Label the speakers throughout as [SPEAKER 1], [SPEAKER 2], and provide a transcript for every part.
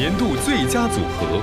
[SPEAKER 1] 年度最佳组合。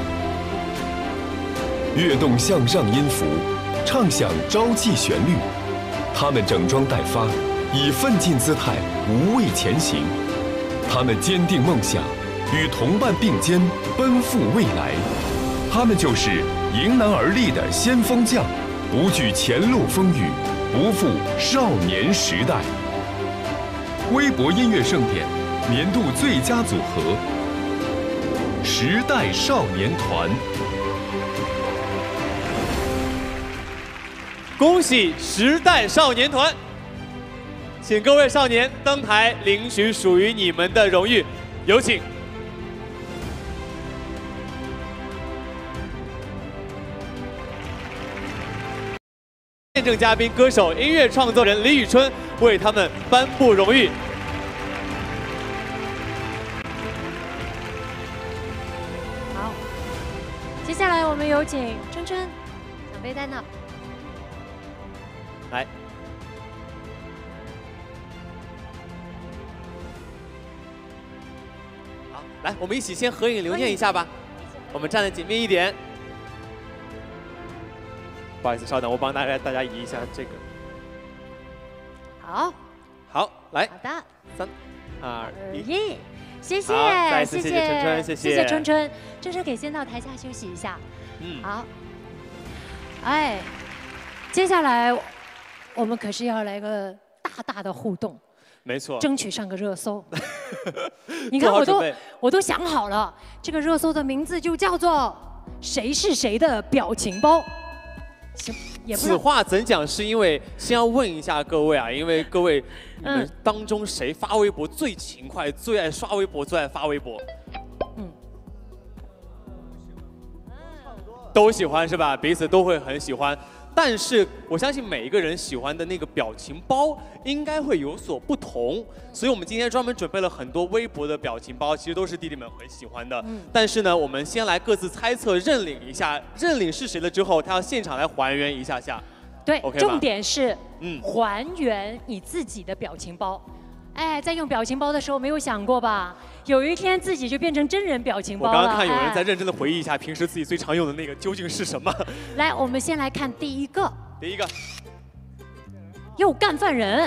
[SPEAKER 1] 跃动向上音符，唱响朝气旋律。他们整装待发，以奋进姿态无畏前行。他们坚定梦想，与同伴并肩奔赴未来。他们就是迎难而立的先锋将，不惧前路风雨，不负少年时代。微博音乐盛典年度最佳组合，时代少年团。
[SPEAKER 2] 恭喜时代少年团！请各位少年登台领取属于你们的荣誉，有请。见证嘉宾歌手、音乐创作人李宇春为他们颁布荣誉。
[SPEAKER 3] 好，接下来我们有请春春奖杯在那。
[SPEAKER 2] 来，好，来，我们一起先合影留念一下吧。我们站得紧密一点。不好意思，稍等，我帮大家移一下这个。
[SPEAKER 3] 好，
[SPEAKER 2] 好，来，
[SPEAKER 3] 好的
[SPEAKER 2] ，3、2、1，
[SPEAKER 3] 耶！谢谢，
[SPEAKER 2] 再一次谢谢春春，谢
[SPEAKER 3] 谢春春。春春可以先到台下休息一下。好。哎，接下来我们可是要来个大大的互动。
[SPEAKER 2] 没错，
[SPEAKER 3] 争取上个热搜。你看，我都想好了，这个热搜的名字就叫做“谁是谁的表情包”。行，也不
[SPEAKER 2] 此话怎讲？是因为先要问一下各位啊，因为各位你们当中谁发微博最勤快，最爱刷微博，最爱发微博？都喜欢是吧？彼此都会很喜欢。但是我相信每一个人喜欢的那个表情包应该会有所不同，所以我们今天专门准备了很多微博的表情包，其实都是弟弟们很喜欢的。但是呢，我们先来各自猜测认领一下，认领是谁了之后，他要现场来还原一下下。
[SPEAKER 3] 对，
[SPEAKER 2] OK
[SPEAKER 3] 重点是还原你自己的表情包。哎，在用表情包的时候，没有想过吧？有一天自己就变成真人表情包了。
[SPEAKER 2] 我刚刚看有人在认真的回忆一下，平时自己最常用的那个究竟是什么？
[SPEAKER 3] 来，我们先来看第一个。
[SPEAKER 2] 第一个，
[SPEAKER 3] 又干饭人。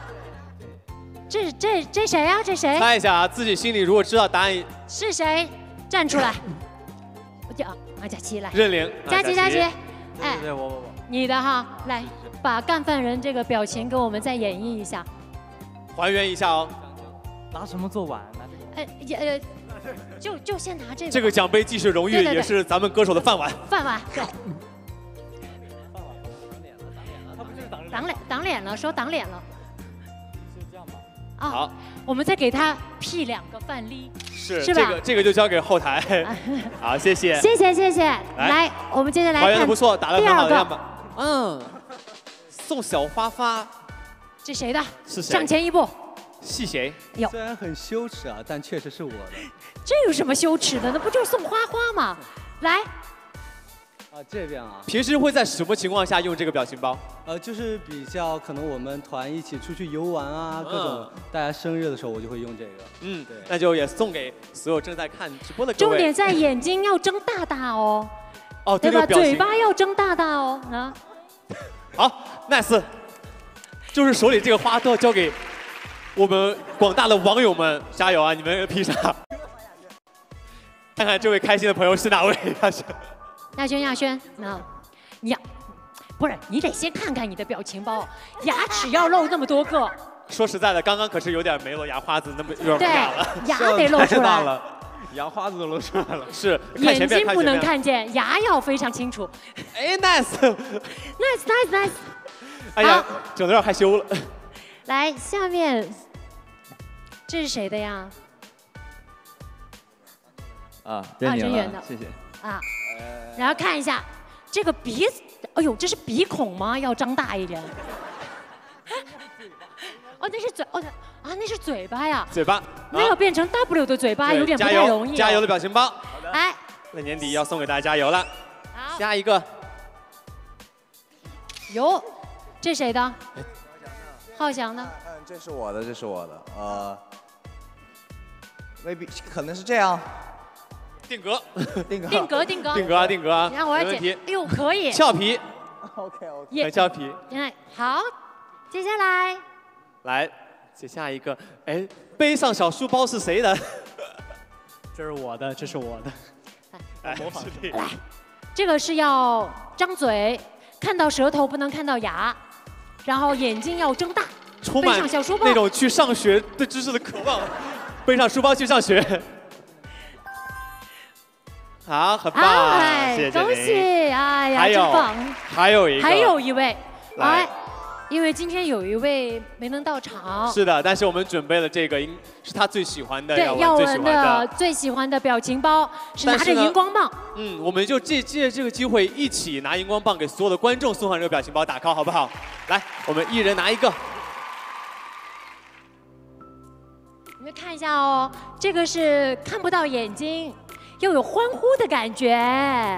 [SPEAKER 3] 这谁呀？这谁？
[SPEAKER 2] 猜一下啊，自己心里如果知道答案
[SPEAKER 3] 是谁，站出来。我叫佳琪来。
[SPEAKER 2] 认领。
[SPEAKER 3] 佳琪。
[SPEAKER 2] 哎，对，我。
[SPEAKER 3] 你的哈，来把干饭人这个表情给我们再演绎一下。
[SPEAKER 2] 还原一下哦，
[SPEAKER 4] 拿什么做碗？拿这个。
[SPEAKER 3] 就先拿这个。
[SPEAKER 2] 这个奖杯既是荣誉，也是咱们歌手的饭碗。
[SPEAKER 3] 饭碗，对。挡脸了，说挡脸了。
[SPEAKER 4] 是这样吧？
[SPEAKER 3] 啊，
[SPEAKER 2] 好，
[SPEAKER 3] 我们再给他 P 2个饭粒。
[SPEAKER 2] 是吧？这个就交给后台。好，谢谢。
[SPEAKER 3] 谢谢。来，我们接下来看
[SPEAKER 2] 还原的不错，打得很好的样子。送小花花。
[SPEAKER 3] 这谁的？
[SPEAKER 2] 是谁？
[SPEAKER 3] 向前一步。
[SPEAKER 2] 是谁？
[SPEAKER 5] 虽然很羞耻啊，但确实是我的。
[SPEAKER 3] 这有什么羞耻的？那不就是送花花吗？来。
[SPEAKER 5] 这边啊。
[SPEAKER 2] 平时会在什么情况下用这个表情包？
[SPEAKER 5] 就是比较可能我们团一起出去游玩啊，各种大家生日的时候，我就会用这个。
[SPEAKER 2] 对。那就也送给所有正在看直播的各位。
[SPEAKER 3] 重点在眼睛要睁大大哦。
[SPEAKER 2] 对
[SPEAKER 3] 吧？嘴巴要睁大大哦。啊。
[SPEAKER 2] 好 ，nice。就是手里这个花都要交给我们广大的网友们，加油啊！你们 P 上。看看这位开心的朋友是哪位？
[SPEAKER 3] 亚轩，不是，你得先看看你的表情包，牙齿要露那么多个。
[SPEAKER 2] 说实在的，刚刚可是有点没露牙花子，那么有点大了。
[SPEAKER 3] 牙得露出来。
[SPEAKER 5] 牙花子都露出来了。
[SPEAKER 2] 是。
[SPEAKER 3] 眼睛不能看见，牙要非常清楚。
[SPEAKER 2] 哎 ，nice。哎呀，整得有点害羞了。
[SPEAKER 3] 来，下面这是谁的呀？
[SPEAKER 5] 真
[SPEAKER 3] 远的，
[SPEAKER 5] 谢谢。
[SPEAKER 3] 然后看一下这个鼻子，哎呦，这是鼻孔吗？要张大一点。那是嘴，那是嘴巴呀。
[SPEAKER 2] 嘴巴。
[SPEAKER 3] 那要变成 W 的嘴巴，有点不太容易。
[SPEAKER 2] 加油的表情包。
[SPEAKER 3] 哎，
[SPEAKER 2] 那年底要送给大家加油了。
[SPEAKER 3] 好，
[SPEAKER 2] 下一个。
[SPEAKER 3] 有。这谁的？浩翔的。
[SPEAKER 6] 这是我的，未必可能是这样。
[SPEAKER 2] 定格，
[SPEAKER 3] 定格。
[SPEAKER 2] 定格啊，定格啊。
[SPEAKER 3] 然后我要剪，哎呦，可以。
[SPEAKER 2] 俏皮。
[SPEAKER 4] OK。
[SPEAKER 2] 很俏皮。
[SPEAKER 3] 好，接下来。
[SPEAKER 2] 来，接下一个，哎，背上小书包是谁的？
[SPEAKER 4] 这是我的，这是我的。
[SPEAKER 2] 来，模仿这个。
[SPEAKER 3] 来，这个是要张嘴，看到舌头不能看到牙，然后眼睛要睁大，
[SPEAKER 2] 充满那种去上学对知识的渴望，背上书包去上学。好，很棒，谢谢
[SPEAKER 3] 恭喜！哎呀，真棒！
[SPEAKER 2] 还有
[SPEAKER 3] 一位，来。因为今天有一位没能到场，
[SPEAKER 2] 是的，但是我们准备了这个，是他最喜欢的，
[SPEAKER 3] 对，耀文的最喜欢的表情包，是拿着荧光棒。
[SPEAKER 2] 我们就借这个机会，一起拿荧光棒给所有的观众送上这个表情包打 call， 好不好？来，我们一人拿一个。
[SPEAKER 3] 你们看一下哦，这个是看不到眼睛，又有欢呼的感觉。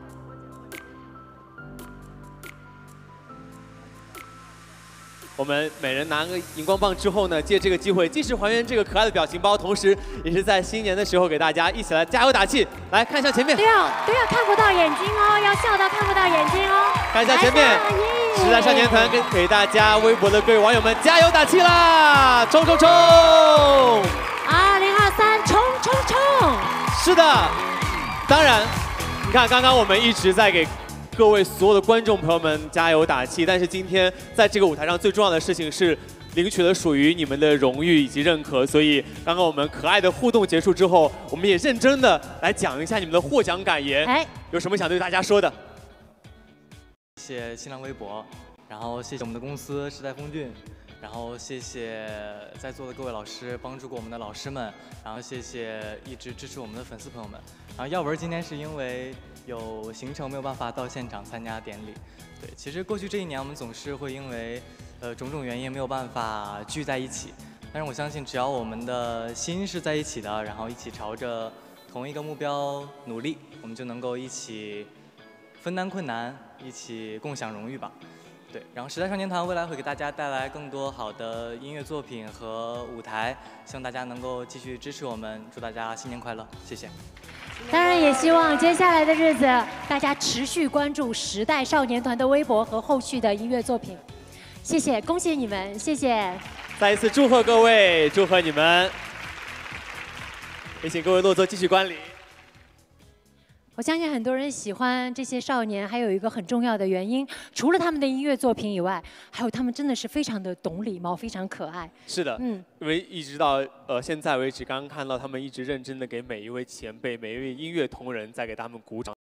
[SPEAKER 2] 我们每人拿个荧光棒之后呢，借这个机会，既是还原这个可爱的表情包，同时也是在新年的时候给大家一起来加油打气。来看一下前面，
[SPEAKER 3] 都要看不到眼睛哦，要笑到看不到眼睛哦。
[SPEAKER 2] 看一下前面，时代少年团给大家微博的各位网友们加油打气啦！冲冲冲！2023，
[SPEAKER 3] 冲冲冲！
[SPEAKER 2] 是的，当然，你看刚刚我们一直在给各位所有的观众朋友们加油打气，但是今天在这个舞台上最重要的事情是领取了属于你们的荣誉以及认可，所以刚刚我们可爱的互动结束之后，我们也认真的来讲一下你们的获奖感言，有什么想对大家说的？
[SPEAKER 4] 谢谢新浪微博，然后谢谢我们的公司时代峰峻，然后谢谢在座的各位老师，帮助过我们的老师们，然后谢谢一直支持我们的粉丝朋友们。然后耀文今天是因为有行程没有办法到现场参加典礼，对，其实过去这一年我们总是会因为种种原因没有办法聚在一起，但是我相信只要我们的心是在一起的，然后一起朝着同一个目标努力，我们就能够一起分担困难，一起共享荣誉吧。对，然后时代少年团未来会给大家带来更多好的音乐作品和舞台，希望大家能够继续支持我们，祝大家新年快乐，谢谢。
[SPEAKER 3] 当然也希望接下来的日子，大家持续关注时代少年团的微博和后续的音乐作品。谢谢，恭喜你们，谢谢。
[SPEAKER 2] 再一次祝贺各位，祝贺你们。也请各位落座继续观礼。
[SPEAKER 3] 我相信很多人喜欢这些少年，还有一个很重要的原因，除了他们的音乐作品以外，还有他们真的是非常的懂礼貌，非常可爱。
[SPEAKER 2] 是的，因为一直到现在为止，刚刚看到他们一直认真的给每一位前辈、每一位音乐同仁在给他们鼓掌。